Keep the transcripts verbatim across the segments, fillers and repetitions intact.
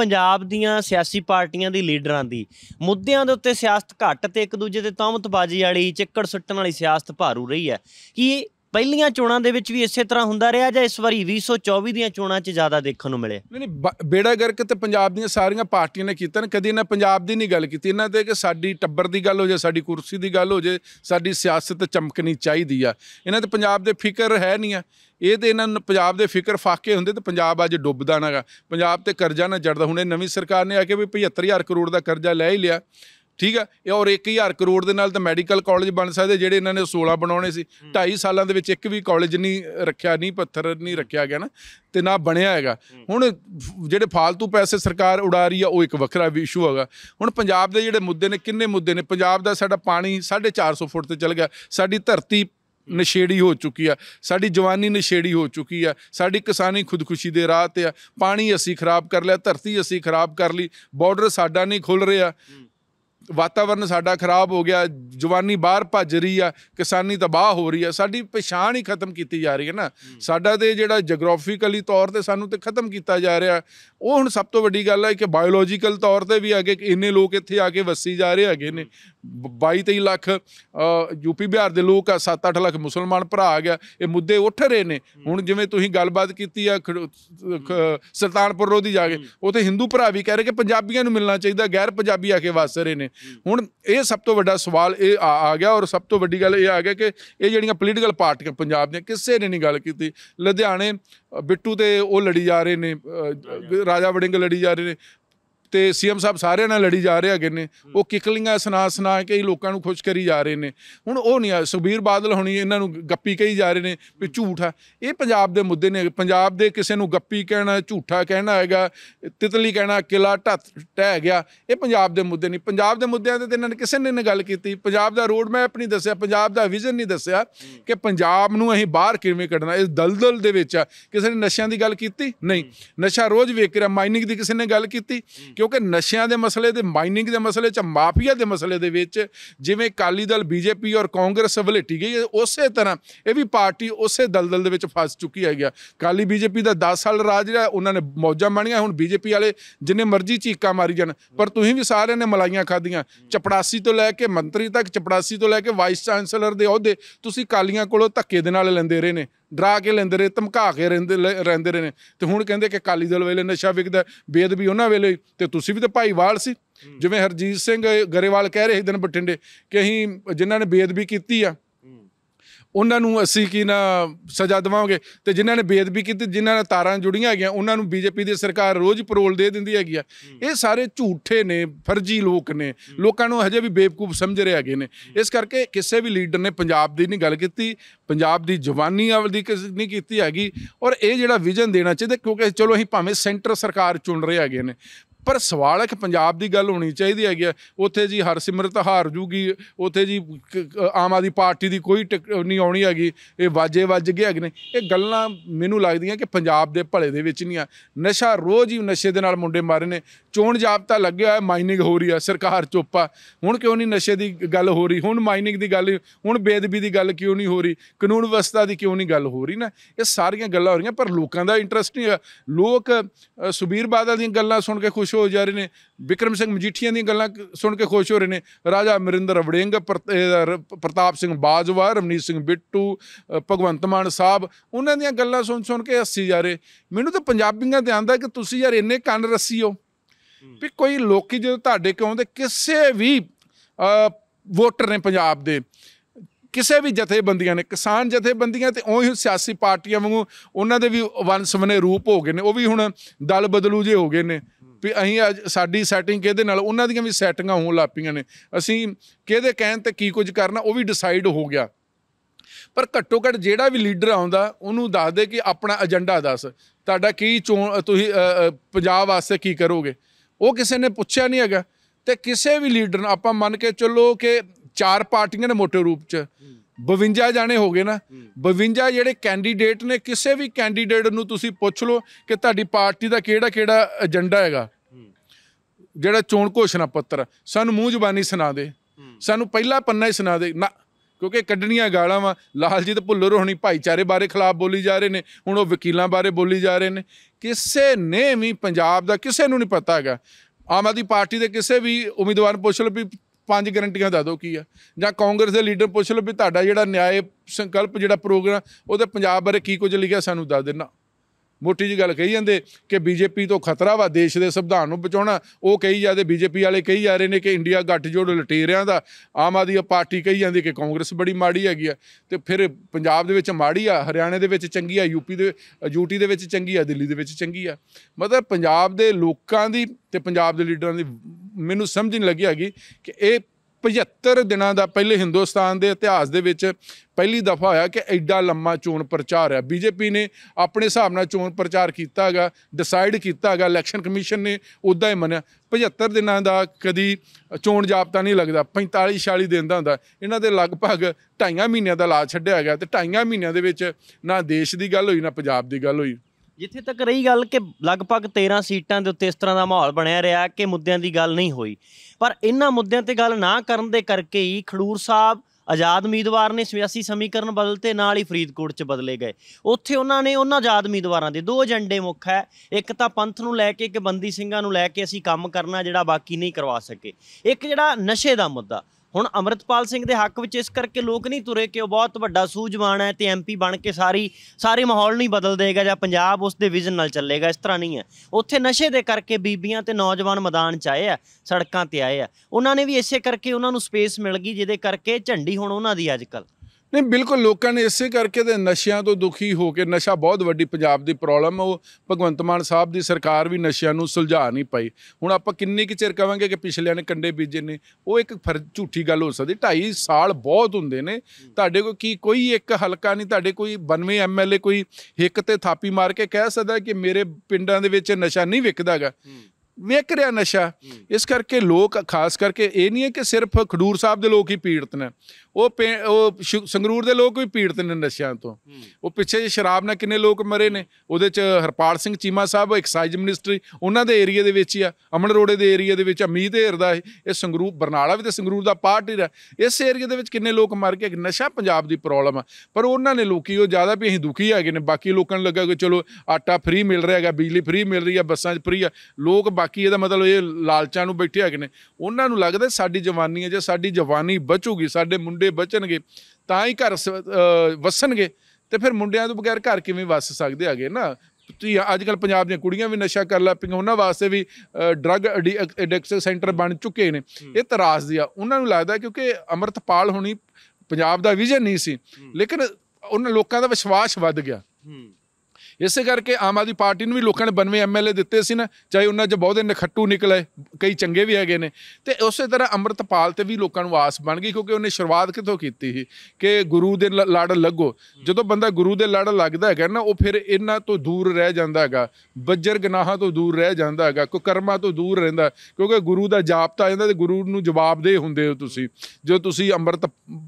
ਪੰਜਾਬ ਦੀਆਂ ਸਿਆਸੀ ਪਾਰਟੀਆਂ ਦੀ ਲੀਡਰਾਂ ਦੀ ਮੁੱਦਿਆਂ ਦੇ ਉੱਤੇ ਸਿਆਸਤ ਘੱਟ ਤੇ ਇੱਕ ਦੂਜੇ ਤੇ ਤਹਿਮਤਬਾਜ਼ੀ ਵਾਲੀ ਚਿੱਕੜ ਸੁੱਟਣ ਵਾਲੀ ਸਿਆਸਤ ਭਾਰੂ ਰਹੀ ਹੈ। ਕੀ ਪਹਿਲੀਆਂ ਚੋਣਾਂ ਦੇ ਵਿੱਚ ਵੀ ਇਸੇ ਤਰ੍ਹਾਂ ਹੁੰਦਾ ਰਿਹਾ ਜਾਂ ਇਸ ਵਾਰੀ ਵੀਹ ਸੌ ਚੌਵੀ ਦੀਆਂ ਚੋਣਾਂ 'ਚ ਜ਼ਿਆਦਾ ਦੇਖਣ ਨੂੰ ਮਿਲਿਆ? ਨਹੀਂ ਨਹੀਂ ਬੇੜਾ ਗਰਕ ਤੇ ਪੰਜਾਬ ਦੀਆਂ ਸਾਰੀਆਂ ਪਾਰਟੀਆਂ ਨੇ ਕੀਤਾ ਨਾ। ਕਦੀ ਇਹਨਾਂ ਪੰਜਾਬ ਦੀ ਨਹੀਂ ਗੱਲ ਕੀਤੀ, ਇਹਨਾਂ ਦੇ ਕਿ ਸਾਡੀ ਟੱਬਰ ਦੀ ਗੱਲ ਹੋ ਜਾਏ, ਸਾਡੀ ਕੁਰਸੀ ਦੀ ਗੱਲ ਹੋ ਜਾਏ, ਸਾਡੀ ਸਿਆਸਤ ਚਮਕਣੀ ਚਾਹੀਦੀ ਆ। ਇਹਨਾਂ ਤੇ ਪੰਜਾਬ ਦੇ ਫਿਕਰ ਹੈ ਨਹੀਂ ਆ। ਇਹ ਤਾਂ ਇਹਨਾਂ ਨੂੰ ਪੰਜਾਬ ਦੇ ਫਿਕਰ ਫਾਕੇ ਹੁੰਦੇ ਤਾਂ ਪੰਜਾਬ ਅੱਜ ਡੁੱਬਦਾ ਨਾ ਗਾ, ਪੰਜਾਬ ਤੇ ਕਰਜ਼ਾ ਨਾ ਜੜਦਾ। ਹੁਣ ਇਹ ਨਵੀਂ ਸਰਕਾਰ ਨੇ ਆ ਕੇ ਵੀ ਪਝੱਤਰ ਹਜ਼ਾਰ ਕਰੋੜ ਦਾ ਕਰਜ਼ਾ ਲੈ ਹੀ ਲਿਆ, ਠੀਕ ਆ। ਔਰ ਇੱਕ ਹਜ਼ਾਰ ਕਰੋੜ ਦੇ ਨਾਲ ਤਾਂ ਮੈਡੀਕਲ ਕਾਲਜ ਬਣ ਸਕਦੇ ਜਿਹੜੇ ਇਹਨਾਂ ਨੇ ਸੋਲਾਂ ਬਣਾਉਣੇ ਸੀ। ਢਾਈ ਸਾਲਾਂ ਦੇ ਵਿੱਚ ਇੱਕ ਵੀ ਕਾਲਜ ਨਹੀਂ ਰੱਖਿਆ, ਨਹੀਂ ਪੱਥਰ ਨਹੀਂ ਰੱਖਿਆ ਗਿਆ ਨਾ, ਤੇ ਨਾ ਬਣਿਆ ਹੈਗਾ। ਹੁਣ ਜਿਹੜੇ ਫਾਲਤੂ ਪੈਸੇ ਸਰਕਾਰ ਉਡਾ ਰਹੀ ਆ ਉਹ ਇੱਕ ਵੱਖਰਾ ਇਸ਼ੂ ਹੈਗਾ। ਹੁਣ ਪੰਜਾਬ ਦੇ ਜਿਹੜੇ ਮੁੱਦੇ ਨੇ, ਕਿੰਨੇ ਮੁੱਦੇ ਨੇ। ਪੰਜਾਬ ਦਾ ਸਾਡਾ ਪਾਣੀ ਸਾਢੇ ਚਾਰ ਸੌ ਫੁੱਟ ਤੇ ਚਲ ਗਿਆ, ਸਾਡੀ ਧਰਤੀ ਨਸ਼ੇੜੀ ਹੋ ਚੁੱਕੀ ਆ, ਸਾਡੀ ਜਵਾਨੀ ਨਸ਼ੇੜੀ ਹੋ ਚੁੱਕੀ ਆ, ਸਾਡੀ ਕਿਸਾਨੀ ਖੁਦਕੁਸ਼ੀ ਦੇ ਰਾਹ ਤੇ ਆ। ਪਾਣੀ ਅਸੀਂ ਖਰਾਬ ਕਰ ਲਿਆ, ਧਰਤੀ ਅਸੀਂ ਖਰਾਬ ਕਰ ਲਈ, ਬਾਰਡਰ ਸਾਡਾ ਨਹੀਂ ਖੁੱਲ ਰਿਹਾ, ਵਾਤਾਵਰਨ ਸਾਡਾ ਖਰਾਬ ਹੋ ਗਿਆ, ਜਵਾਨੀ ਬਾਹਰ ਭੱਜ ਰਹੀ ਆ, ਕਿਸਾਨੀ ਤਬਾਹ ਹੋ ਰਹੀ ਆ, ਸਾਡੀ ਪਛਾਣ ਹੀ ਖਤਮ ਕੀਤੀ ਜਾ ਰਹੀ ਹੈ ਨਾ। ਸਾਡਾ ਤੇ ਜਿਹੜਾ ਜਗਰਾਫੀਕਲੀ ਤੌਰ ਤੇ ਸਾਨੂੰ ਤੇ ਖਤਮ ਕੀਤਾ ਜਾ ਰਿਹਾ। ਉਹ ਹੁਣ ਸਭ ਤੋਂ ਵੱਡੀ ਗੱਲ ਹੈ ਕਿ ਬਾਇਓਲੋਜੀਕਲ ਤੌਰ ਤੇ ਵੀ ਅੱਗੇ ਇੰਨੇ ਲੋਕ ਇੱਥੇ ਆ ਕੇ ਵਸੀ ਜਾ ਰਹੇ ਹੈਗੇ ਨੇ। ਬਾਈ ਤੇਈ ਲੱਖ ਯੂਪੀ ਬਿਹਾਰ ਦੇ ਲੋਕ ਆ, ਸੱਤ ਅੱਠ ਲੱਖ ਮੁਸਲਮਾਨ ਭਰਾ ਆ ਗਿਆ। ਇਹ ਮੁੱਦੇ ਉੱਠ ਰਹੇ ਨੇ। ਹੁਣ ਜਿਵੇਂ ਤੁਸੀਂ ਗੱਲਬਾਤ ਕੀਤੀ ਆ ਸੁਲਤਾਨਪੁਰ ਲੋਧੀ ਜਾ ਕੇ, ਉੱਥੇ ਹਿੰਦੂ ਭਰਾ ਵੀ ਕਹਿ ਰਹੇ ਕਿ ਪੰਜਾਬੀਆਂ ਨੂੰ ਮਿਲਣਾ ਚਾਹੀਦਾ, ਗੈਰ ਪੰਜਾਬੀ ਆ ਕੇ ਵਸ ਰਹੇ ਨੇ। ਹੁਣ ਇਹ ਸਭ ਤੋਂ ਵੱਡਾ ਸਵਾਲ ਇਹ ਆ ਗਿਆ। ਔਰ ਸਭ ਤੋਂ ਵੱਡੀ ਗੱਲ ਇਹ ਆ ਗਿਆ ਕਿ ਇਹ ਜਿਹੜੀਆਂ ਪੋਲੀਟੀਕਲ ਪਾਰਟੀਆਂ ਪੰਜਾਬ ਦੀਆਂ, ਕਿਸੇ ਨੇ ਨਹੀਂ ਗੱਲ ਕੀਤੀ। ਲੁਧਿਆਣੇ ਬਿੱਟੂ ਤੇ ਉਹ ਲੜੀ ਜਾ ਰਹੇ ਨੇ, ਰਾਜਾ ਵੜਿੰਗ ਲੜੀ ਜਾ ਰਹੇ ਨੇ, ਤੇ ਸੀ ਐਮ ਸਾਹਿਬ ਸਾਰਿਆਂ ਨਾਲ ਲੜੀ ਜਾ ਰਹੇ ਹੈਗੇ ਨੇ। ਉਹ ਕਿਕਲੀਆਂ ਸੁਣਾ ਸੁਣਾ ਕੇ ਹੀ ਲੋਕਾਂ ਨੂੰ ਖੁਸ਼ ਕਰੀ ਜਾ ਰਹੇ ਨੇ। ਹੁਣ ਉਹ ਨਹੀਂ ਆ। ਸੁਖਬੀਰ ਬਾਦਲ ਹੋਣੀ ਇਹਨਾਂ ਨੂੰ ਗੱਪੀ ਕਹੀ ਜਾ ਰਹੇ ਨੇ ਵੀ ਝੂਠ ਆ। ਇਹ ਪੰਜਾਬ ਦੇ ਮੁੱਦੇ ਨੇ। ਪੰਜਾਬ ਦੇ ਕਿਸੇ ਨੂੰ ਗੱਪੀ ਕਹਿਣਾ, ਝੂਠਾ ਕਹਿਣਾ ਹੈਗਾ, ਤਿਤਲੀ ਕਹਿਣਾ, ਕਿਲਾ ਢੱਤ ਢਹਿ ਗਿਆ, ਇਹ ਪੰਜਾਬ ਦੇ ਮੁੱਦੇ ਨਹੀਂ। ਪੰਜਾਬ ਦੇ ਮੁੱਦਿਆਂ ਤੇ ਇਹਨਾਂ ਨੇ ਕਿਸੇ ਨੇ ਗੱਲ ਕੀਤੀ। ਪੰਜਾਬ ਦਾ ਰੋਡ ਮੈਪ ਨਹੀਂ ਦੱਸਿਆ, ਪੰਜਾਬ ਦਾ ਵਿਜ਼ਨ ਨਹੀਂ ਦੱਸਿਆ ਕਿ ਪੰਜਾਬ ਨੂੰ ਅਸੀਂ ਬਾਹਰ ਕਿਵੇਂ ਕੱਢਣਾ। ਇਸ ਦਲਦਲ ਦੇ ਵਿੱਚ ਆ। ਕਿਸੇ ਨੇ ਨਸ਼ਿਆਂ ਦੀ ਗੱਲ ਕੀਤੀ? ਨਹੀਂ। ਨਸ਼ਾ ਰੋਜ਼ ਵੇਖ ਰਿਹਾ। ਮਾਈਨਿੰਗ ਦੀ ਕਿਸੇ ਨੇ ਗੱਲ ਕੀਤੀ? ਕਿਉਂਕਿ ਨਸ਼ਿਆਂ ਦੇ ਮਸਲੇ ਦੇ, ਮਾਈਨਿੰਗ ਦੇ ਮਸਲੇ 'ਚ, ਮਾਫੀਆ ਦੇ ਮਸਲੇ ਦੇ ਵਿੱਚ ਜਿਵੇਂ ਅਕਾਲੀ ਦਲ, ਬੀਜੇਪੀ ਔਰ ਕਾਂਗਰਸ ਵਲੇਟੀ ਗਈ, ਉਸੇ ਤਰ੍ਹਾਂ ਇਹ ਵੀ ਪਾਰਟੀ ਉਸੇ ਦਲਦਲ ਦੇ ਵਿੱਚ ਫਸ ਚੁੱਕੀ ਹੈਗੀ ਆ। ਅਕਾਲੀ ਬੀਜੇਪੀ ਦਾ ਦਸ ਸਾਲ ਰਾਜ ਰਿਹਾ, ਉਹਨਾਂ ਨੇ ਮੌਜਾਂ ਮਾਣੀਆਂ। ਹੁਣ ਬੀਜੇਪੀ ਵਾਲੇ ਜਿੰਨੇ ਮਰਜ਼ੀ ਚੀਕਾਂ ਮਾਰੀ ਜਾਣ, ਪਰ ਤੁਸੀਂ ਵੀ ਸਾਰਿਆਂ ਨੇ ਮਲਾਈਆਂ ਖਾਧੀਆਂ। ਚਪੜਾਸੀ ਤੋਂ ਲੈ ਕੇ ਮੰਤਰੀ ਤੱਕ, ਚਪੜਾਸੀ ਤੋਂ ਲੈ ਕੇ ਵਾਈਸ ਚਾਂਸਲਰ ਦੇ ਅਹੁਦੇ ਤੁਸੀਂ ਅਕਾਲੀਆਂ ਕੋਲੋਂ ਧੱਕੇ ਦੇ ਨਾਲ ਲੈਂਦੇ ਰਹੇ ਨੇ, ਡਰਾ ਕੇ ਲੈਂਦੇ ਰਹੇ, ਧਮਕਾ ਕੇ ਰਹਿੰਦੇ ਰਹਿੰਦੇ ਰਹੇ ਨੇ। ਤੇ ਹੁਣ ਕਹਿੰਦੇ ਕਿ ਅਕਾਲੀ ਦਲ ਵੇਲੇ ਨਸ਼ਾ ਵਿਕਦਾ, ਬੇਅਦਬੀ ਉਹਨਾਂ ਵੇਲੇ, ਤੇ ਤੁਸੀਂ ਵੀ ਤਾਂ ਭਾਈਵਾਲ ਸੀ। ਜਿਵੇਂ ਹਰਜੀਤ ਸਿੰਘ ਗਰੇਵਾਲ ਕਹਿ ਰਹੇ ਸੀ ਦਿਨ ਬਠਿੰਡੇ ਕਿ ਅਸੀਂ ਜਿਨ੍ਹਾਂ ਨੇ ਬੇਅਦਬੀ ਕੀਤੀ ਆ ਉਹਨਾਂ ਨੂੰ ਅਸੀਂ ਕੀ ਨਾ ਸਜ਼ਾ ਦੇਵਾਂਗੇ, ਤੇ ਜਿਨ੍ਹਾਂ ਨੇ ਬੇਅਦਬੀ ਕੀਤੀ, ਜਿਨ੍ਹਾਂ ਨਾਲ ਤਾਰਾਂ ਜੁੜੀਆਂ ਹੈਗੀਆਂ, ਉਹਨਾਂ ਨੂੰ ਬੀਜੇਪੀ ਦੀ ਸਰਕਾਰ ਰੋਜ਼ ਪਰੋਲ ਦੇ ਦਿੰਦੀ ਹੈਗੀ ਆ। ਇਹ ਸਾਰੇ ਝੂਠੇ ਨੇ, ਫਰਜੀ ਲੋਕ ਨੇ, ਲੋਕਾਂ ਨੂੰ ਹਜੇ ਵੀ ਬੇਵਕੂਫ ਸਮਝ ਰਹੇ ਹੈਗੇ ਨੇ। ਇਸ ਕਰਕੇ ਕਿਸੇ ਵੀ ਲੀਡਰ ਨੇ ਪੰਜਾਬ ਦੀ ਨਹੀਂ ਗੱਲ ਕੀਤੀ, ਪੰਜਾਬ ਦੀ ਜਵਾਨੀ ਦੀ ਨਹੀਂ ਕੀਤੀ ਹੈਗੀ। ਔਰ ਇਹ ਜਿਹੜਾ ਵਿਜ਼ਨ ਦੇਣਾ ਚਾਹੀਦਾ, ਕਿਉਂਕਿ ਚਲੋ ਅਸੀਂ ਭਾਵੇਂ ਸੈਂਟਰ ਸਰਕਾਰ ਚੁਣ ਰਹੇ ਹੈਗੇ ਨੇ, ਪਰ ਸਵਾਲ ਹੈ ਕਿ ਪੰਜਾਬ ਦੀ ਗੱਲ ਹੋਣੀ ਚਾਹੀਦੀ ਹੈਗੀ ਆ। ਉੱਥੇ ਜੀ ਹਰਸਿਮਰਤ ਹਾਰ ਜੂਗੀ, ਉੱਥੇ ਜੀ ਆਮ ਆਦਮੀ ਪਾਰਟੀ ਦੀ ਕੋਈ ਟਿਕ ਨਹੀਂ ਆਉਣੀ ਹੈਗੀ, ਇਹ ਵਾਜੇ ਵੱਜ ਗਏ ਹੈਗੇ ਨੇ। ਇਹ ਗੱਲਾਂ ਮੈਨੂੰ ਲੱਗਦੀਆਂ ਕਿ ਪੰਜਾਬ ਦੇ ਭਲੇ ਦੇ ਵਿੱਚ ਨਹੀਂ ਆ। ਨਸ਼ਾ ਰੋਜ਼ ਹੀ ਨਸ਼ੇ ਦੇ ਨਾਲ ਮੁੰਡੇ ਮਾਰੇ ਨੇ। ਚੋਣ ਜਾਬਤਾ ਲੱਗਿਆ ਹੋਇਆ, ਮਾਈਨਿੰਗ ਹੋ ਰਹੀ ਆ, ਸਰਕਾਰ ਚੁੱਪ ਆ। ਹੁਣ ਕਿਉਂ ਨਹੀਂ ਨਸ਼ੇ ਦੀ ਗੱਲ ਹੋ ਰਹੀ? ਹੁਣ ਮਾਈਨਿੰਗ ਦੀ ਗੱਲ, ਹੁਣ ਬੇਅਦਬੀ ਦੀ ਗੱਲ ਕਿਉਂ ਨਹੀਂ ਹੋ ਰਹੀ? ਕਾਨੂੰਨ ਵਿਵਸਥਾ ਦੀ ਕਿਉਂ ਨਹੀਂ ਗੱਲ ਹੋ ਰਹੀ ਨਾ? ਇਹ ਸਾਰੀਆਂ ਗੱਲਾਂ ਹੋ ਰਹੀਆਂ, ਪਰ ਲੋਕਾਂ ਦਾ ਇੰਟਰਸਟ ਨਹੀਂ ਹੈਗਾ। ਲੋਕ ਸੁਖਬੀਰ ਬਾਦਲ ਦੀਆਂ ਗੱਲਾਂ ਸੁਣ ਕੇ ਖੁਸ਼ ਹੋ ਜਾ ਰਹੇ ਨੇ, ਬਿਕਰਮ ਸਿੰਘ ਮਜੀਠੀਆ ਦੀਆਂ ਗੱਲਾਂ ਸੁਣ ਕੇ ਖੁਸ਼ ਹੋ ਰਹੇ ਨੇ, ਰਾਜਾ ਅਮਰਿੰਦਰ ਵੜਿੰਗ, ਪ੍ਰਤਾਪ ਸਿੰਘ ਬਾਜਵਾ, ਰਮਨੀਤ ਸਿੰਘ ਬਿੱਟੂ, ਭਗਵੰਤ ਮਾਨ ਸਾਹਿਬ, ਉਹਨਾਂ ਦੀਆਂ ਗੱਲਾਂ ਸੁਣ ਸੁਣ ਕੇ ਹੱਸੀ ਜਾ ਰਹੇ। ਮੈਨੂੰ ਤਾਂ ਪੰਜਾਬੀਆਂ ਤੇ ਆਉਂਦਾ ਕਿ ਤੁਸੀਂ ਯਾਰ ਇੰਨੇ ਕੰਨ ਰੱਸੀ ਹੋ ਵੀ ਕੋਈ ਲੋਕੀ ਜਦੋਂ ਤੁਹਾਡੇ ਕੋਲ ਆਉਂਦੇ, ਕਿਸੇ ਵੀ ਵੋਟਰ ਨੇ ਪੰਜਾਬ ਦੇ, ਕਿਸੇ ਵੀ ਜਥੇਬੰਦੀਆਂ ਨੇ, ਕਿਸਾਨ ਜਥੇਬੰਦੀਆਂ, ਤੇ ਉਹੀ ਸਿਆਸੀ ਪਾਰਟੀਆਂ ਵਾਂਗੂ ਉਹਨਾਂ ਦੇ ਵੀ ਵੰਨ ਸਵੰਨੇ ਰੂਪ ਹੋ ਗਏ ਨੇ। ਉਹ ਵੀ ਹੁਣ ਦਲ ਬਦਲੂ ਜੇ ਹੋ ਗਏ ਨੇ ਵੀ ਅਸੀਂ ਅੱਜ ਸਾਡੀ ਸੈਟਿੰਗ ਕਿਹਦੇ ਨਾਲ, ਉਹਨਾਂ ਦੀਆਂ ਵੀ ਸੈਟਿੰਗਾਂ ਹੋਣ ਲੱਗ ਪਈਆਂ ਨੇ। ਅਸੀਂ ਕਿਹਦੇ ਕਹਿਣ 'ਤੇ ਕੀ ਕੁਝ ਕਰਨਾ ਉਹ ਵੀ ਡਿਸਾਈਡ ਹੋ ਗਿਆ। ਪਰ ਘੱਟੋ ਘੱਟ ਜਿਹੜਾ ਵੀ ਲੀਡਰ ਆਉਂਦਾ ਉਹਨੂੰ ਦੱਸ ਦੇ ਕਿ ਆਪਣਾ ਏਜੰਡਾ ਦੱਸ, ਤੁਹਾਡਾ ਕੀ ਚੋਣ, ਤੁਸੀਂ ਪੰਜਾਬ ਵਾਸਤੇ ਕੀ ਕਰੋਗੇ। ਉਹ ਕਿਸੇ ਨੇ ਪੁੱਛਿਆ ਨਹੀਂ ਹੈਗਾ। ਤੇ ਕਿਸੇ ਵੀ ਲੀਡਰ ਨੂੰ ਆਪਾਂ ਮੰਨ ਕੇ ਚੱਲੋ ਕਿ ਚਾਰ ਪਾਰਟੀਆਂ ਨੇ ਮੋਟੇ ਰੂਪ 'ਚ, ਬਵੰਜਾ ਜਾਣੇ ਹੋ ਗਏ ਨਾ। ਬਵੰਜਾ ਜਿਹੜੇ ਕੈਂਡੀਡੇਟ ਨੇ, ਕਿਸੇ ਵੀ ਕੈਂਡੀਡੇਟ ਨੂੰ ਤੁਸੀਂ ਪੁੱਛ ਲਓ ਕਿ ਤੁਹਾਡੀ ਪਾਰਟੀ ਦਾ ਕਿਹੜਾ ਕਿਹੜਾ ਏਜੰਡਾ ਹੈਗਾ, ਜਿਹੜਾ ਚੋਣ ਘੋਸ਼ਣਾ ਪੱਤਰ ਸਾਨੂੰ ਮੂੰਹ ਜ਼ਬਾਨੀ ਸੁਣਾ ਦੇ, ਸਾਨੂੰ ਪਹਿਲਾ ਪੰਨਾ ਹੀ ਸੁਣਾ ਦੇ ਨਾ। ਕਿਉਂਕਿ ਕੱਢਣੀਆਂ ਗਾਲਾਂ ਵਾ। ਲਾਲਜੀਤ ਭੁੱਲਰ ਹੋਣੀ ਭਾਈਚਾਰੇ ਬਾਰੇ ਖਿਲਾਫ ਬੋਲੀ ਜਾ ਰਹੇ ਨੇ, ਹੁਣ ਉਹ ਵਕੀਲਾਂ ਬਾਰੇ ਬੋਲੀ ਜਾ ਰਹੇ ਨੇ। ਕਿਸੇ ਨੇ ਵੀ ਪੰਜਾਬ ਦਾ ਕਿਸੇ ਨੂੰ ਨਹੀਂ ਪਤਾ ਹੈਗਾ। ਆਮ ਆਦਮੀ ਪਾਰਟੀ ਦੇ ਕਿਸੇ ਵੀ ਉਮੀਦਵਾਰ ਨੂੰ ਪੁੱਛ ਲਓ ਵੀ ਪੰਜ ਗਰੰਟੀਆਂ ਦੱਸ ਦਿਓ ਕੀ ਆ, ਜਾਂ ਕਾਂਗਰਸ ਦੇ ਲੀਡਰ ਪੁੱਛ ਲਓ ਵੀ ਤੁਹਾਡਾ ਜਿਹੜਾ ਨਿਆਂ ਸੰਕਲਪ ਜਿਹੜਾ ਪ੍ਰੋਗਰਾਮ ਉਹਦੇ ਪੰਜਾਬ ਬਾਰੇ ਕੀ ਕੁਝ ਲਿਖਿਆ ਸਾਨੂੰ ਦੱਸ ਦੇਣਾ। ਮੋਟੀ ਜੀ ਗੱਲ ਕਹੀ ਜਾਂਦੇ ਕਿ ਬੀਜੇਪੀ ਤੋਂ ਖਤਰਾ ਵਾ ਦੇਸ਼ ਦੇ ਸੰਵਿਧਾਨ ਨੂੰ ਬਚਾਉਣਾ, ਉਹ ਕਹੀ ਜਾਂਦੇ ਬੀਜੇਪੀ ਵਾਲੇ ਕਹੀ ਜਾ ਰਹੇ ਨੇ ਕਿ ਇੰਡੀਆ ਗੱਠਜੋੜ ਲਟੇਰਿਆਂ ਦਾ। ਆਮ ਆਦਮੀ ਪਾਰਟੀ ਕਹੀ ਜਾਂਦੀ ਕਿ ਕਾਂਗਰਸ ਬੜੀ ਮਾੜੀ ਹੈਗੀ ਆ। ਤੇ ਫਿਰ ਪੰਜਾਬ ਦੇ ਵਿੱਚ ਮਾੜੀ ਆ, ਹਰਿਆਣੇ ਦੇ ਵਿੱਚ ਚੰਗੀ ਆ, ਯੂਪੀ ਦੇ ਯੂਟੀ ਦੇ ਵਿੱਚ ਚੰਗੀ ਆ, ਦਿੱਲੀ ਦੇ ਵਿੱਚ ਚੰਗੀ ਆ। ਮਤਲਬ ਪੰਜਾਬ ਦੇ ਲੋਕਾਂ ਦੀ ਤੇ ਪੰਜਾਬ ਦੇ ਲੀਡਰਾਂ ਦੀ ਮੈਨੂੰ ਸਮਝ ਨਹੀਂ ਲੱਗੀ ਹੈਗੀ ਕਿ ਇਹ ਪਝੱਤਰ ਦਿਨਾਂ ਦਾ ਪਹਿਲੇ ਹਿੰਦੁਸਤਾਨ ਦੇ ਇਤਿਹਾਸ ਦੇ ਵਿੱਚ ਪਹਿਲੀ ਦਫਾ ਹੋਇਆ ਕਿ ਐਡਾ ਲੰਮਾ ਚੋਣ ਪ੍ਰਚਾਰ ਹੈ। ਬੀਜੇਪੀ ਨੇ ਆਪਣੇ ਹਿਸਾਬ ਨਾਲ ਚੋਣ ਪ੍ਰਚਾਰ ਕੀਤਾ ਹੈਗਾ, ਡਿਸਾਈਡ ਕੀਤਾ ਹੈਗਾ, ਇਲੈਕਸ਼ਨ ਕਮਿਸ਼ਨ ਨੇ ਉੱਦਾਂ ਹੀ ਮੰਨਿਆ। ਪਝੱਤਰ ਦਿਨਾਂ ਦਾ ਕਦੀ ਚੋਣ ਜਾਬਤਾ ਨਹੀਂ ਲੱਗਦਾ, ਪੰਤਾਲੀ ਛਿਆਲੀ ਦਿਨ ਦਾ ਹੁੰਦਾ। ਇਹਨਾਂ ਦੇ ਲਗਭਗ ਢਾਈਆਂ ਮਹੀਨਿਆਂ ਦਾ ਲਾ ਛੱਡਿਆ ਹੈਗਾ, ਤੇ ਢਾਈਆਂ ਮਹੀਨਿਆਂ ਦੇ ਵਿੱਚ ਨਾ ਦੇਸ਼ ਦੀ ਗੱਲ ਹੋਈ ਨਾ ਪੰਜਾਬ ਦੀ ਗੱਲ ਹੋਈ। ਜਿੱਥੇ ਤੱਕ ਰਹੀ ਗੱਲ ਕਿ ਲਗਭਗ ਤੇਰਾਂ ਸੀਟਾਂ ਦੇ ਉੱਤੇ ਇਸ ਤਰ੍ਹਾਂ ਦਾ ਮਾਹੌਲ ਬਣਿਆ ਰਿਹਾ ਕਿ ਮੁੱਦਿਆਂ ਦੀ ਗੱਲ ਨਹੀਂ ਹੋਈ, ਪਰ ਇਹਨਾਂ ਮੁੱਦਿਆਂ ਤੇ ਗੱਲ ਨਾ ਕਰਨ ਦੇ ਕਰਕੇ ਹੀ ਖਡੂਰ ਸਾਹਿਬ ਆਜ਼ਾਦ ਉਮੀਦਵਾਰ ਨੇ ਸਿਆਸੀ ਸਮੀਕਰਨ ਬਦਲਤੇ, ਨਾਲ ਹੀ ਫਰੀਦਕੋਟ 'ਚ ਬਦਲੇ ਗਏ। ਉੱਥੇ ਉਹਨਾਂ ਨੇ ਉਹਨਾਂ ਆਜ਼ਾਦ ਉਮੀਦਵਾਰਾਂ ਦੇ ਦੋ ਏਜੰਡੇ ਮੁੱਖ ਹੈ, ਇੱਕ ਤਾਂ ਪੰਥ ਨੂੰ ਲੈ ਕੇ ਕਿ ਬੰਦੀ ਸਿੰਘਾਂ ਨੂੰ ਲੈ ਕੇ ਅਸੀਂ ਕੰਮ ਕਰਨਾ ਜਿਹੜਾ ਬਾਕੀ ਨਹੀਂ ਕਰਵਾ ਸਕੇ, ਇੱਕ ਜਿਹੜਾ ਨਸ਼ੇ ਦਾ ਮੁੱਦਾ। ਹੁਣ ਅੰਮ੍ਰਿਤਪਾਲ ਸਿੰਘ ਦੇ ਹੱਕ ਵਿੱਚ ਇਸ ਕਰਕੇ ਲੋਕ ਨਹੀਂ ਤੁਰੇ ਕਿ ਉਹ ਬਹੁਤ ਵੱਡਾ ਸੂਝਵਾਨ ਹੈ ਤੇ ਐਮ ਪੀ ਬਣ ਕੇ ਸਾਰੀ ਸਾਰੇ ਮਾਹੌਲ ਨਹੀਂ ਬਦਲ ਦੇਗਾ ਜਾਂ ਪੰਜਾਬ ਉਸ ਦੇ ਵਿਜ਼ਨ ਨਾਲ ਚੱਲੇਗਾ, ਇਸ ਤਰ੍ਹਾਂ ਨਹੀਂ ਹੈ। ਉੱਥੇ ਨਸ਼ੇ ਦੇ ਕਰਕੇ ਬੀਬੀਆਂ ਤੇ ਨੌਜਵਾਨ ਮੈਦਾਨ 'ਚ ਆਏ ਆ, ਸੜਕਾਂ 'ਤੇ ਆਏ ਆ। ਉਹਨਾਂ ਨੇ ਵੀ ਇਸੇ ਕਰਕੇ ਉਹਨਾਂ ਨੂੰ ਸਪੇਸ ਮਿਲ ਗਈ, ਜਿਹਦੇ ਕਰਕੇ ਝੰਡੀ ਹੁਣ ਉਹਨਾਂ ਦੀ ਅੱਜ ਕੱਲ੍ਹ। ਨਹੀਂ, ਬਿਲਕੁਲ ਲੋਕਾਂ ਨੇ ਇਸੇ ਕਰਕੇ ਤੇ ਨਸ਼ਿਆਂ ਤੋਂ ਦੁਖੀ ਹੋ ਕੇ, ਨਸ਼ਾ ਬਹੁਤ ਵੱਡੀ ਪੰਜਾਬ ਦੀ ਪ੍ਰੋਬਲਮ, ਉਹ ਭਗਵੰਤ ਮਾਨ ਸਾਹਿਬ ਦੀ ਸਰਕਾਰ ਵੀ ਨਸ਼ਿਆਂ ਨੂੰ ਸੁਲਝਾ ਨਹੀਂ ਪਾਈ। ਹੁਣ ਆਪਾਂ ਕਿੰਨੀ ਕੁ ਚਿਰ ਕਹਾਂਗੇ ਕਿ ਪਿਛਲਿਆਂ ਨੇ ਕੰਡੇ ਬੀਜੇ ਨੇ, ਉਹ ਇੱਕ ਫਰ ਝੂਠੀ ਗੱਲ ਹੋ ਸਕਦੀ। ਢਾਈ ਸਾਲ ਬਹੁਤ ਹੁੰਦੇ ਨੇ। ਤੁਹਾਡੇ ਕੋਲ ਕੀ ਕੋਈ ਇੱਕ ਹਲਕਾ ਨਹੀਂ, ਤੁਹਾਡੇ ਕੋਈ ਬਾਨਵੇਂ ਐਮ ਐਲ ਏ ਕੋਈ ਹਿੱਕ ਤੇ ਥਾਪੀ ਮਾਰ ਕੇ ਕਹਿ ਸਕਦਾ ਕਿ ਮੇਰੇ ਪਿੰਡਾਂ ਦੇ ਵਿੱਚ ਨਸ਼ਾ ਨਹੀਂ ਵਿਕਦਾ ਗਾ? ਵਿਕ ਰਿਹਾ ਨਸ਼ਾ। ਇਸ ਕਰਕੇ ਲੋਕ, ਖਾਸ ਕਰਕੇ ਇਹ ਨਹੀਂ ਹੈ ਕਿ ਸਿਰਫ ਖਡੂਰ ਸਾਹਿਬ ਦੇ ਲੋਕ ਹੀ ਪੀੜਤ ਨੇ, ਉਹ ਪੇ ਉਹ ਸੰਗਰੂਰ ਦੇ ਲੋਕ ਵੀ ਪੀੜਤ ਨੇ ਨਸ਼ਿਆਂ ਤੋਂ। ਉਹ ਪਿੱਛੇ ਜੇ ਸ਼ਰਾਬ ਨਾਲ ਕਿੰਨੇ ਲੋਕ ਮਰੇ ਨੇ, ਉਹਦੇ 'ਚ ਹਰਪਾਲ ਸਿੰਘ ਚੀਮਾ ਸਾਹਿਬ ਐਕਸਾਈਜ਼ ਮਿਨਿਸਟਰੀ ਉਹਨਾਂ ਦੇ ਏਰੀਏ ਦੇ ਵਿੱਚ ਹੀ ਆ, ਅਮਨ ਰੋੜੇ ਦੇ ਏਰੀਏ ਦੇ ਵਿੱਚ ਅਮੀਤ ਢੇਰ ਦਾ ਇਹ ਸੰਗਰੂਰ, ਬਰਨਾਲਾ ਵੀ ਤਾਂ ਸੰਗਰੂਰ ਦਾ ਪਾਰਟ ਹੀ ਰਿਹਾ। ਇਸ ਏਰੀਏ ਦੇ ਵਿੱਚ ਕਿੰਨੇ ਲੋਕ ਮਰ ਗਏ। ਨਸ਼ਾ ਪੰਜਾਬ ਦੀ ਪ੍ਰੋਬਲਮ ਆ, ਪਰ ਉਹਨਾਂ ਨੇ ਲੋਕੀ ਉਹ ਜ਼ਿਆਦਾ ਵੀ ਅਸੀਂ ਦੁਖੀ ਹੈਗੇ ਨੇ। ਬਾਕੀ ਲੋਕਾਂ ਨੂੰ ਲੱਗਾ ਕਿ ਚਲੋ ਆਟਾ ਫਰੀ ਮਿਲ ਰਿਹਾ ਹੈਗਾ, ਬਿਜਲੀ ਫਰੀ ਮਿਲ ਰਹੀ ਆ, ਬੱਸਾਂ 'ਚ ਫਰੀ ਆ। ਲੋਕ ਬਾਕੀ ਇਹਦਾ ਮਤਲਬ ਇਹ ਲਾਲਚਾਂ ਨੂੰ ਬੈਠੇ ਹੈਗੇ ਨੇ। ਉਹਨਾਂ ਨੂੰ ਲੱਗਦਾ ਸਾਡੀ ਜਵਾਨੀ ਹੈ, ਜੇ ਸਾਡੀ ਜਵਾਨੀ ਬਚੂਗੀ, ਸਾਡੇ ਮੁੰਡੇ ਬਚਣਗੇ ਤਾਂ ਹੀ ਘਰ ਵਸਣਗੇ, ਤੇ ਫਿਰ ਮੁੰਡਿਆਂ ਤੋਂ ਬਗੈਰ ਘਰ ਕਿਵੇਂ ਵਸ ਸਕਦੇ ਹੈਗੇ ਨਾ। ਤੁਸੀਂ ਅੱਜ ਕੱਲ੍ਹ ਪੰਜਾਬ ਦੀਆਂ ਕੁੜੀਆਂ ਵੀ ਨਸ਼ਾ ਕਰ ਲੱਗ ਪਈਆਂ, ਉਹਨਾਂ ਵਾਸਤੇ ਵੀ ਡਰੱਗ ਐਡਿਕਸ਼ਨ ਸੈਂਟਰ ਬਣ ਚੁੱਕੇ ਨੇ। ਇਹ ਤਰਾਸ ਦੀ ਆ। ਉਹਨਾਂ ਨੂੰ ਲੱਗਦਾ ਕਿਉਂਕਿ ਅੰਮ੍ਰਿਤਪਾਲ ਹੋਣੀ ਪੰਜਾਬ ਦਾ ਵਿਜ਼ਨ ਨਹੀਂ ਸੀ, ਲੇਕਿਨ ਉਹਨਾਂ ਲੋਕਾਂ ਦਾ ਵਿਸ਼ਵਾਸ ਵੱਧ ਗਿਆ। ਇਸੇ ਕਰਕੇ ਆਮ ਆਦਮੀ ਪਾਰਟੀ ਨੂੰ ਵੀ ਲੋਕਾਂ ਨੇ ਬਾਨਵੇਂ ਐਮ ਐਲ ਏ ਦਿੱਤੇ ਸੀ ਨਾ, ਚਾਹੇ ਉਹਨਾਂ 'ਚ ਬਹੁਤੇ ਨਖੱਟੂ ਨਿਕਲੇ, ਕਈ ਚੰਗੇ ਵੀ ਹੈਗੇ ਨੇ। ਤੇ ਉਸੇ ਤਰ੍ਹਾਂ ਅੰਮ੍ਰਿਤਪਾਲ ਤੇ ਵੀ ਲੋਕਾਂ ਨੂੰ ਆਸ ਬਣ ਗਈ, ਕਿਉਂਕਿ ਉਹਨੇ ਸ਼ੁਰੂਆਤ ਕਿੱਥੋਂ ਕੀਤੀ ਸੀ ਕਿ ਗੁਰੂ ਦੇ ਲੜ ਲੱਗੋ। ਜਦੋਂ ਬੰਦਾ ਗੁਰੂ ਦੇ ਲੜ ਲੱਗਦਾ ਹੈਗਾ ਨਾ, ਉਹ ਫਿਰ ਇਹਨਾਂ ਤੋਂ ਦੂਰ ਰਹਿ ਜਾਂਦਾ ਹੈਗਾ, ਬੱਜਰ ਗਨਾਹਾਂ ਤੋਂ ਦੂਰ ਰਹਿ ਜਾਂਦਾ ਹੈਗਾ, ਕੁਕਰਮਾਂ ਤੋਂ ਦੂਰ ਰਹਿੰਦਾ, ਕਿਉਂਕਿ ਗੁਰੂ ਦਾ ਜਾਪਤਾ ਆ ਜਾਂਦਾ ਤੇ ਗੁਰੂ ਨੂੰ ਜਵਾਬਦੇਹ ਹੁੰਦੇ ਹੋ ਤੁਸੀਂ ਜੋ ਤੁਸੀਂ ਅੰਮ੍ਰਿਤ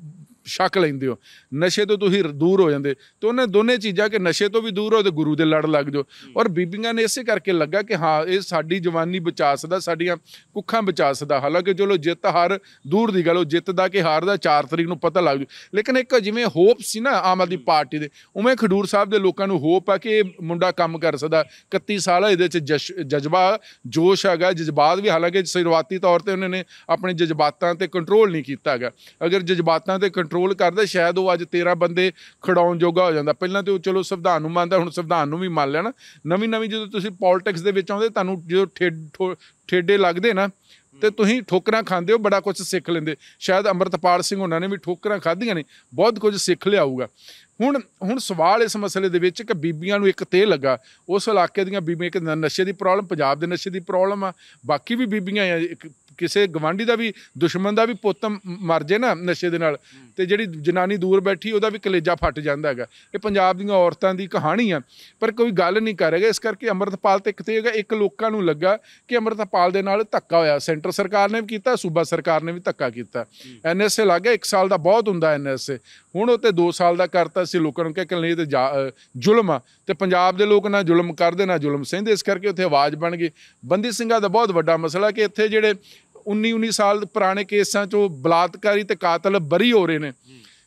ਛਕ ਲੈਂਦੇ ਹੋ। ਨਸ਼ੇ ਤੋਂ ਤੁਸੀਂ ਦੂਰ ਹੋ ਜਾਂਦੇ। ਤੇ ਉਹਨੇ ਦੋਨੇ ਚੀਜ਼ਾਂ ਕਿ ਨਸ਼ੇ ਤੋਂ ਵੀ ਦੂਰ ਹੋ ਤੇ ਗੁਰੂ ਦੇ ਲੜ ਲੱਗ ਜਾਓ। ਔਰ ਬੀਬੀਆਂ ਨੇ ਇਸੇ ਕਰਕੇ ਲੱਗਾ ਕਿ ਹਾਂ ਇਹ ਸਾਡੀ ਜਵਾਨੀ ਬਚਾ ਸਕਦਾ, ਸਾਡੀਆਂ ਕੁੱਖਾਂ ਬਚਾ ਸਕਦਾ। ਹਾਲਾਂਕਿ ਚਲੋ ਜਿੱਤ ਹਾਰ ਦੂਰ ਦੀ ਗੱਲ, ਉਹ ਜਿੱਤ ਦਾ ਕਿ ਹਾਰ ਦਾ ਚਾਰ ਤਰੀਕ ਨੂੰ ਪਤਾ ਲੱਗ ਜੂ। ਲੇਕਿਨ ਇੱਕ ਜਿਵੇਂ ਹੋਪ ਸੀ ਨਾ ਆਮ ਆਦਮੀ ਪਾਰਟੀ ਦੇ, ਉਵੇਂ ਖਡੂਰ ਸਾਹਿਬ ਦੇ ਲੋਕਾਂ ਨੂੰ ਹੋਪ ਆ ਕਿ ਇਹ ਮੁੰਡਾ ਕੰਮ ਕਰ ਸਕਦਾ। ਇਕੱਤੀ ਸਾਲ ਇਹਦੇ 'ਚ ਜਸ਼ ਜਜ਼ਬਾ ਜੋਸ਼ ਹੈਗਾ, ਜਜ਼ਬਾਤ ਵੀ। ਹਾਲਾਂਕਿ ਸ਼ੁਰੂਆਤੀ ਤੌਰ 'ਤੇ ਉਹਨਾਂ ਨੇ ਆਪਣੇ ਜਜ਼ਬਾਤਾਂ 'ਤੇ ਕੰਟਰੋਲ ਨਹੀਂ ਕੀਤਾ ਹੈਗਾ। ਅਗਰ ਜਜ਼ਬਾਤਾਂ 'ਤੇ ਕੰਟਰੋਲ ਕਰਦਾ ਸ਼ਾਇਦ ਉਹ ਅੱਜ ਤੇਰਾਂ ਬੰਦੇ ਖੜਾਉਣ ਜੋਗਾ ਹੋ ਜਾਂਦਾ। ਪਹਿਲਾਂ ਤੇ ਉਹ ਚਲੋ ਸੰਵਿਧਾਨ ਨੂੰ ਮੰਨਦਾ, ਹੁਣ ਸੰਵਿਧਾਨ ਨੂੰ ਵੀ ਮੰਨ ਲੈਣਾ। ਨਵੀਂ ਨਵੀਂ ਜਦੋਂ ਤੁਸੀਂ ਪੋਲੀਟਿਕਸ ਦੇ ਵਿੱਚ ਆਉਂਦੇ, ਤੁਹਾਨੂੰ ਜਦੋਂ ਠੇ ਠੇਡੇ ਲੱਗਦੇ ਨਾ ਤੇ ਤੁਸੀਂ ਠੋਕਰਾਂ ਖਾਂਦੇ ਹੋ, ਬੜਾ ਕੁਝ ਸਿੱਖ ਲੈਂਦੇ। ਸ਼ਾਇਦ ਅੰਮ੍ਰਿਤਪਾਲ ਸਿੰਘ ਉਹਨਾਂ ਨੇ ਵੀ ਠੋਕਰਾਂ ਖਾਧੀਆਂ ਨੇ, ਬਹੁਤ ਕੁਝ ਸਿੱਖ ਲਿਆ ਹੋਊਗਾ। ਹੁਣ ਹੁਣ ਸਵਾਲ ਇਸ ਮਸਲੇ ਦੇ ਵਿੱਚ ਕਿ ਬੀਬੀਆਂ ਨੂੰ ਇੱਕ ਤੇ ਲੱਗਾ, ਉਸ ਇਲਾਕੇ ਦੀਆਂ ਬੀਬੀਆਂ, ਇੱਕ ਨਸ਼ੇ ਦੀ ਪ੍ਰੋਬਲਮ, ਪੰਜਾਬ ਦੇ ਨਸ਼ੇ ਦੀ ਪ੍ਰੋਬਲਮ ਆ, ਬਾਕੀ ਵੀ ਬੀਬੀਆਂ ਆ। ਕਿਸੇ ਗਵਾਂਢੀ ਦਾ ਵੀ, ਦੁਸ਼ਮਣ ਦਾ ਵੀ ਪੁੱਤ ਮਰ ਜੇ ਨਾ ਨਸ਼ੇ ਦੇ ਨਾਲ, ਤੇ ਜਿਹੜੀ ਜਨਾਨੀ ਦੂਰ ਬੈਠੀ ਉਹਦਾ ਵੀ ਕਲੇਜਾ ਫਟ ਜਾਂਦਾ ਹੈਗਾ। ਇਹ ਪੰਜਾਬ ਦੀਆਂ ਔਰਤਾਂ ਦੀ ਕਹਾਣੀ ਆ, ਪਰ ਕੋਈ ਗੱਲ ਨਹੀਂ ਕਰੇਗਾ। ਇਸ ਕਰਕੇ ਅੰਮ੍ਰਿਤਪਾਲ ਤੇ ਇੱਕ ਤੇ ਹੈਗਾ, ਇੱਕ ਲੋਕਾਂ ਨੂੰ ਲੱਗਾ ਕਿ ਅੰਮ੍ਰਿਤਪਾਲ ਦੇ ਨਾਲ ਧੱਕਾ ਹੋਇਆ। ਸੈਂਟਰ ਸਰਕਾਰ ਨੇ ਵੀ ਕੀਤਾ, ਸੂਬਾ ਸਰਕਾਰ ਨੇ ਵੀ ਧੱਕਾ ਕੀਤਾ। ਐਨ ਐਸ ਏ ਲੱਗ ਗਿਆ, ਇੱਕ ਸਾਲ ਦਾ ਬਹੁਤ ਹੁੰਦਾ ਐਨ ਐਸ ਏ, ਹੁਣ ਉਹ ਤੇ ਦੋ ਸਾਲ ਦਾ ਕਰਤਾ ਸੀ। ਲੋਕਾਂ ਨੂੰ ਕਿ ਨਹੀਂ ਤੇ ਜ਼ੁਲਮ ਆ, ਤੇ ਪੰਜਾਬ ਦੇ ਲੋਕ ਨਾ ਜ਼ੁਲਮ ਕਰਦੇ ਨਾ ਜ਼ੁਲਮ ਸਹਿੰਦੇ। ਇਸ ਕਰਕੇ ਉੱਥੇ ਆਵਾਜ਼ ਬਣ ਗਈ। ਬੰਦੀ ਸਿੰਘਾਂ ਦਾ ਬਹੁਤ ਵੱਡਾ ਮਸਲਾ ਕਿ ਇੱਥੇ ਜਿਹੜੇ ਉੱਨੀ ਉੱਨੀ ਸਾਲ ਪੁਰਾਣੇ ਕੇਸਾਂ 'ਚੋਂ ਬਲਾਤਕਾਰੀ ਤੇ ਕਾਤਲ ਬਰੀ ਹੋ ਰਹੇ ਨੇ।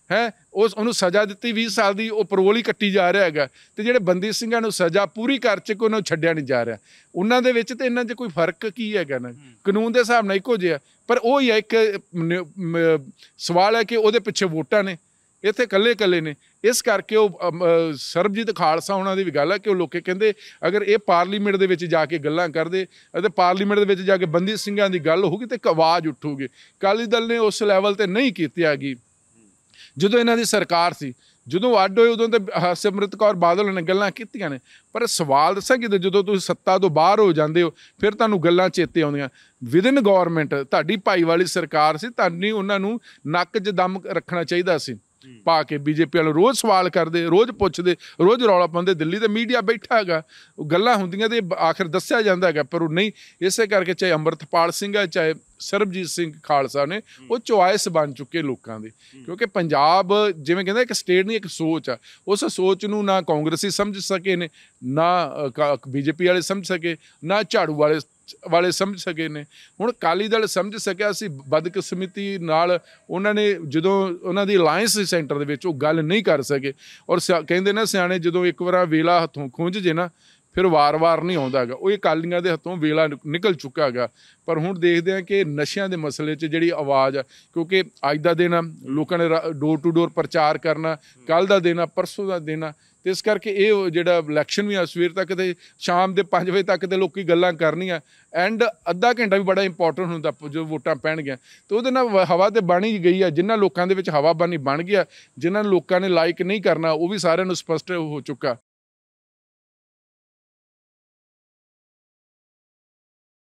ਹੈ ਉਸ ਉਹਨੂੰ ਸਜ਼ਾ ਦਿੱਤੀ ਵੀਹ ਸਾਲ ਦੀ, ਉਹ ਪਰੋਲ ਹੀ ਕੱਟੀ ਜਾ ਰਿਹਾ ਹੈਗਾ। ਤੇ ਜਿਹੜੇ ਬੰਦੀ ਸਿੰਘਾਂ ਨੂੰ ਸਜ਼ਾ ਪੂਰੀ ਕਰ ਚੁੱਕੇ ਉਹਨਾਂ ਨੂੰ ਛੱਡਿਆ ਨਹੀਂ ਜਾ ਰਿਹਾ। ਉਹਨਾਂ ਦੇ ਵਿੱਚ ਤੇ ਇਹਨਾਂ 'ਚ ਕੋਈ ਫਰਕ ਕੀ ਹੈਗਾ ਨਾ, ਕਾਨੂੰਨ ਦੇ ਹਿਸਾਬ ਨਾਲ ਇੱਕੋ ਜਿਹਾ। ਪਰ ਉਹ ਹੀ ਹੈ ਇੱਕ ਸਵਾਲ ਹੈ ਕਿ ਉਹਦੇ ਪਿੱਛੇ ਵੋਟਾਂ ਨੇ, ਇੱਥੇ ਇਕੱਲੇ ਇਕੱਲੇ ਨੇ। ਇਸ ਕਰਕੇ ਉਹ ਸਰਬਜੀਤ ਖਾਲਸਾ ਉਹਨਾਂ ਦੀ ਵੀ ਗੱਲ ਹੈ ਕਿ ਉਹ ਲੋਕ ਕਹਿੰਦੇ ਅਗਰ ਇਹ ਪਾਰਲੀਮੈਂਟ ਦੇ ਵਿੱਚ ਜਾ ਕੇ ਗੱਲਾਂ ਕਰਦੇ ਅਤੇ ਪਾਰਲੀਮੈਂਟ ਦੇ ਵਿੱਚ ਜਾ ਕੇ ਬੰਦੀ ਸਿੰਘਾਂ ਦੀ ਗੱਲ ਹੋਊਗੀ ਤਾਂ ਇੱਕ ਆਵਾਜ਼ ਉੱਠੂਗੀ। ਅਕਾਲੀ ਦਲ ਨੇ ਉਸ ਲੈਵਲ 'ਤੇ ਨਹੀਂ ਕੀਤੀ ਹੈਗੀ। ਜਦੋਂ ਇਹਨਾਂ ਦੀ ਸਰਕਾਰ ਸੀ, ਜਦੋਂ ਅੱਡ ਹੋਏ ਉਦੋਂ ਤਾਂ ਸਿਮਰਤ ਕੌਰ ਬਾਦਲ ਨੇ ਗੱਲਾਂ ਕੀਤੀਆਂ ਨੇ, ਪਰ ਸਵਾਲ ਦੱਸਾਂ ਕਿ ਜਦੋਂ ਤੁਸੀਂ ਸੱਤਾ ਤੋਂ ਬਾਹਰ ਹੋ ਜਾਂਦੇ ਹੋ ਫਿਰ ਤੁਹਾਨੂੰ ਗੱਲਾਂ ਚੇਤੇ ਆਉਂਦੀਆਂ। ਵਿਦਨ ਗੌਰਮੈਂਟ ਤੁਹਾਡੀ ਭਾਈ ਵਾਲੀ ਸਰਕਾਰ ਸੀ, ਤੁਹਾਨੂੰ ਉਹਨਾਂ ਨੂੰ ਨੱਕ 'ਚ ਦਮ ਰੱਖਣਾ ਚਾਹੀਦਾ ਸੀ ਪਾ ਕੇ। ਬੀਜੇਪੀ ਵਾਲੇ ਰੋਜ਼ ਸਵਾਲ ਕਰਦੇ, ਰੋਜ਼ ਪੁੱਛਦੇ, ਰੋਜ਼ ਰੌਲਾ ਪਾਉਂਦੇ। ਦਿੱਲੀ ਤੇ ਮੀਡੀਆ ਬੈਠਾ ਹੈਗਾ, ਉਹ ਗੱਲਾਂ ਹੁੰਦੀਆਂ ਤੇ ਆਖਿਰ ਦੱਸਿਆ ਜਾਂਦਾ ਹੈਗਾ, ਪਰ ਉਹ ਨਹੀਂ। ਇਸੇ ਕਰਕੇ ਚਾਹੇ ਅੰਮ੍ਰਿਤਪਾਲ ਸਿੰਘ ਹੈ, ਚਾਹੇ ਸਰਬਜੀਤ ਸਿੰਘ ਖਾਲਸਾ ਨੇ, ਉਹ ਚੁਆਇਸ ਬਣ ਚੁੱਕੇ ਲੋਕਾਂ ਦੇ। ਕਿਉਂਕਿ ਪੰਜਾਬ ਜਿਵੇਂ ਕਹਿੰਦਾ ਇੱਕ ਸਟੇਟ ਨਹੀਂ, ਇੱਕ ਸੋਚ ਆ। ਉਸ ਸੋਚ ਨੂੰ ਨਾ ਕਾਂਗਰਸੀ ਸਮਝ ਸਕੇ ਨੇ, ਨਾ ਬੀਜੇਪੀ ਵਾਲੇ ਸਮਝ ਸਕੇ, ਨਾ ਝਾੜੂ ਵਾਲੇ ਵਾਲੇ ਸਮਝ ਸਕੇ ਨੇ। ਹੁਣ ਅਕਾਲੀ ਦਲ ਸਮਝ ਸਕਿਆ ਸੀ। ਬਦਕਿਸਮਤੀ ਨਾਲ ਉਹਨਾਂ ਨੇ ਜਦੋਂ ਉਹਨਾਂ ਦੀ ਅਲਾਇੰਸ ਸੀ ਸੈਂਟਰ ਦੇ ਵਿੱਚ, ਉਹ ਗੱਲ ਨਹੀਂ ਕਰ ਸਕੇ। ਔਰ ਕਹਿੰਦੇ ਨਾ ਸਿਆਣੇ, ਜਦੋਂ ਇੱਕ ਵਾਰ ਵੇਲਾ ਹੱਥੋਂ ਖੁੰਝ ਜੇ ਨਾ ਫਿਰ ਵਾਰ-ਵਾਰ ਨਹੀਂ ਆਉਂਦਾ ਹੈਗਾ। ਉਹ ਅਕਾਲੀਆਂ ਦੇ ਹੱਥੋਂ ਵੇਲਾ ਨਿਕਲ ਚੁੱਕਾ ਹੈਗਾ। ਪਰ ਹੁਣ ਦੇਖਦੇ ਹਾਂ ਕਿ ਨਸ਼ਿਆਂ ਦੇ ਮਸਲੇ 'ਚ ਜਿਹੜੀ ਆਵਾਜ਼ ਆ, ਕਿਉਂਕਿ ਅੱਜ ਦਾ ਦਿਨ ਆ, ਲੋਕਾਂ ਨੇ ਡੋਰ ਟੂ ਡੋਰ ਪ੍ਰਚਾਰ ਕਰਨਾ, ਕੱਲ੍ਹ ਦਾ ਦਿਨ ਆ, ਪਰਸੋਂ ਦਾ ਦਿਨ ਆ। ਤੇ ਇਸ ਕਰਕੇ ਇਹ ਜਿਹੜਾ ਇਲੈਕਸ਼ਨ ਵੀ ਆ, ਸਵੇਰ ਤੱਕ ਤੇ ਸ਼ਾਮ ਦੇ ਪੰਜ ਵਜੇ ਤੱਕ ਤੇ ਲੋਕੀ ਗੱਲਾਂ ਕਰਨੀਆਂ। ਐਂਡ ਅੱਧਾ ਘੰਟਾ ਵੀ ਬੜਾ ਇੰਪੋਰਟੈਂਟ ਹੁੰਦਾ ਜੋ ਵੋਟਾਂ ਪੈਣਗੀਆਂ। ਤੇ ਉਹਦੇ ਨਾਲ ਹਵਾ ਤੇ ਬਣ ਹੀ ਗਈ ਆ। ਜਿਨ੍ਹਾਂ ਲੋਕਾਂ ਦੇ ਵਿੱਚ ਹਵਾ ਬਾਨੀ ਬਣ ਗਿਆ, ਜਿਨ੍ਹਾਂ ਨੂੰ ਲੋਕਾਂ ਨੇ ਲਾਈਕ ਨਹੀਂ ਕਰਨਾ, ਉਹ ਵੀ ਸਾਰਿਆਂ ਨੂੰ ਸਪਸ਼ਟ ਹੋ ਚੁੱਕਾ।